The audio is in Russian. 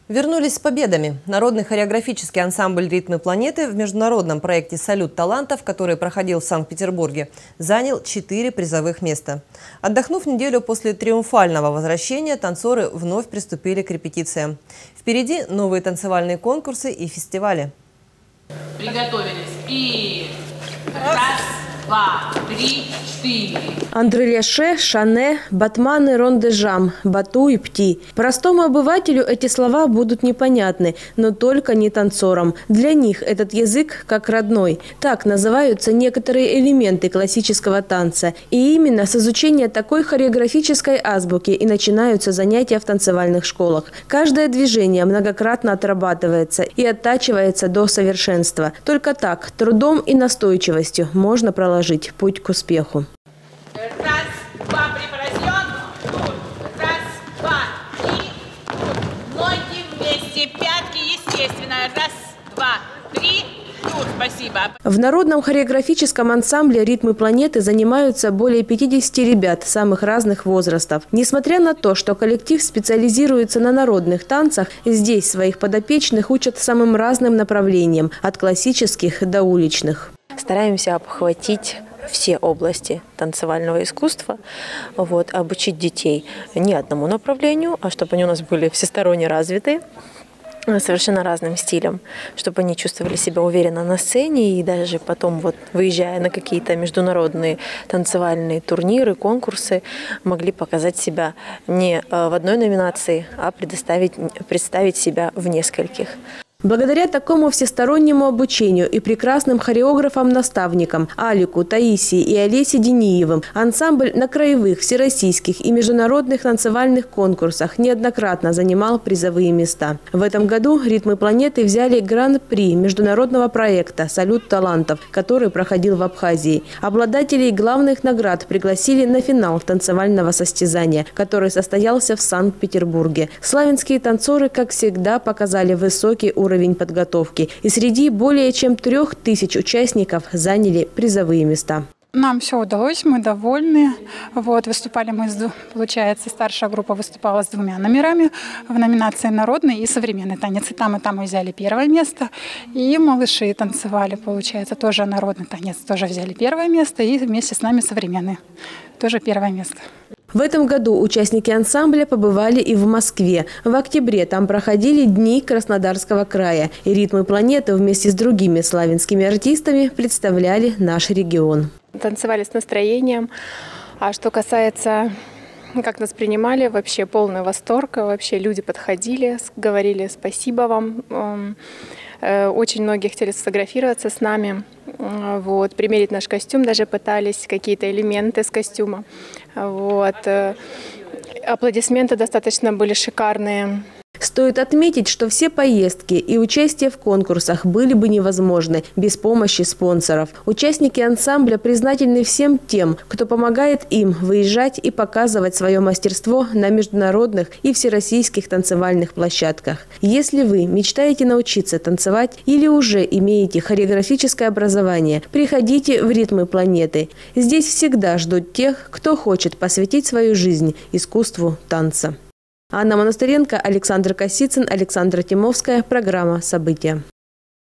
Вернулись с победами. Народный хореографический ансамбль «Ритмы планеты» в международном проекте «Салют талантов», который проходил в Санкт-Петербурге, занял 4 призовых места. Отдохнув неделю после триумфального возвращения, танцоры вновь приступили к репетициям. Впереди новые танцевальные конкурсы и фестивали. Приготовились. И раз, два, три, четыре. Андреляше, Шане, Батманы, Рондежам, Бату и Пти. Простому обывателю эти слова будут непонятны, но только не танцорам. Для них этот язык как родной. Так называются некоторые элементы классического танца. И именно с изучения такой хореографической азбуки и начинаются занятия в танцевальных школах. Каждое движение многократно отрабатывается и оттачивается до совершенства. Только так, трудом и настойчивостью можно проложить путь к успеху. Раз, два, припоросен. Тут. Раз, два, и тут. Ноги вместе, пятки, естественно. Раз, два, три. Тут. Спасибо. В народном хореографическом ансамбле «Ритмы планеты» занимаются более 50 ребят самых разных возрастов. Несмотря на то, что коллектив специализируется на народных танцах, здесь своих подопечных учат самым разным направлениям – от классических до уличных. Стараемся обхватить все области танцевального искусства, обучить детей не одному направлению, а чтобы они у нас были всесторонне развиты, совершенно разным стилем, чтобы они чувствовали себя уверенно на сцене и даже потом, выезжая на какие-то международные танцевальные турниры, конкурсы, могли показать себя не в одной номинации, а представить себя в нескольких. Благодаря такому всестороннему обучению и прекрасным хореографам-наставникам Алику, Таисии и Олесе Дениевым ансамбль на краевых, всероссийских и международных танцевальных конкурсах неоднократно занимал призовые места. В этом году «Ритмы планеты» взяли гран-при международного проекта «Салют талантов», который проходил в Абхазии. Обладателей главных наград пригласили на финал танцевального состязания, который состоялся в Санкт-Петербурге. Славянские танцоры, как всегда, показали высокий уровень подготовки. И среди более чем 3000 участников заняли призовые места. Нам все удалось, мы довольны. Выступали мы, получается, старшая группа выступала с 2 номерами в номинации «Народный» и «Современный танец». И там мы взяли 1 место. И малыши танцевали, получается, тоже народный танец. Тоже взяли 1 место и вместе с нами «Современный». Тоже 1 место. В этом году участники ансамбля побывали и в Москве. В октябре там проходили Дни Краснодарского края. И «Ритмы планеты» вместе с другими славянскими артистами представляли наш регион. Танцевали с настроением. А что касается, как нас принимали, вообще полный восторг. Вообще люди подходили, говорили спасибо вам. Очень многие хотели сфотографироваться с нами, примерить наш костюм, даже пытались какие-то элементы с костюма. Аплодисменты достаточно были шикарные. Стоит отметить, что все поездки и участие в конкурсах были бы невозможны без помощи спонсоров. Участники ансамбля признательны всем тем, кто помогает им выезжать и показывать свое мастерство на международных и всероссийских танцевальных площадках. Если вы мечтаете научиться танцевать или уже имеете хореографическое образование, приходите в «Ритмы планеты». Здесь всегда ждут тех, кто хочет посвятить свою жизнь искусству танца. Анна Монастыренко, Александр Косицын, Александра Тимовская. Программа «События».